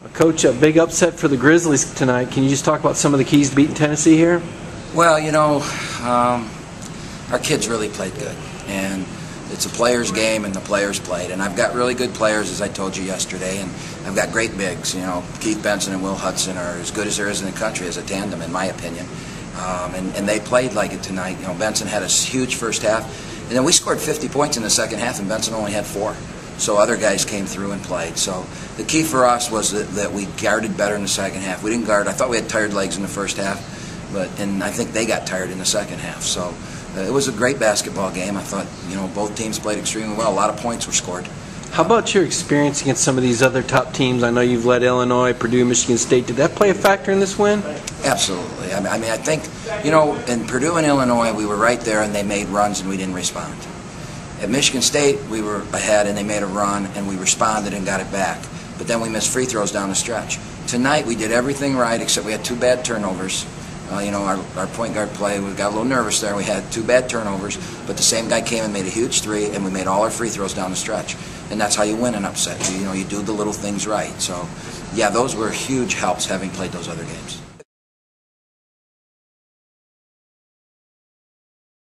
Coach, a big upset for the Grizzlies tonight. Can you just talk about some of the keys to beating Tennessee here? Well, our kids really played good, and it's a players' game, and the players played. And I've got really good players, as I told you yesterday, and I've got great bigs. Keith Benson and Will Hudson are as good as there is in the country as a tandem, in my opinion. And they played like it tonight. Benson had a huge first half, and then we scored 50 points in the second half, and Benson only had 4. So other guys came through and played. So the key for us was that we guarded better in the second half. We didn't guard. I thought we had tired legs in the first half, and I think they got tired in the second half. So it was a great basketball game. I thought both teams played extremely well. A lot of points were scored. How about your experience against some of these other top teams? I know you've led Illinois, Purdue, Michigan State. Did that play a factor in this win? Absolutely. I think in Purdue and Illinois we were right there and they made runs and we didn't respond. At Michigan State, we were ahead and they made a run and we responded and got it back. But then we missed free throws down the stretch. Tonight, we did everything right except we had 2 bad turnovers. Our point guard play, we got a little nervous there. We had 2 bad turnovers, but the same guy came and made a huge 3, and we made all our free throws down the stretch. And that's how you win an upset. You do the little things right. So, yeah, those were huge helps having played those other games.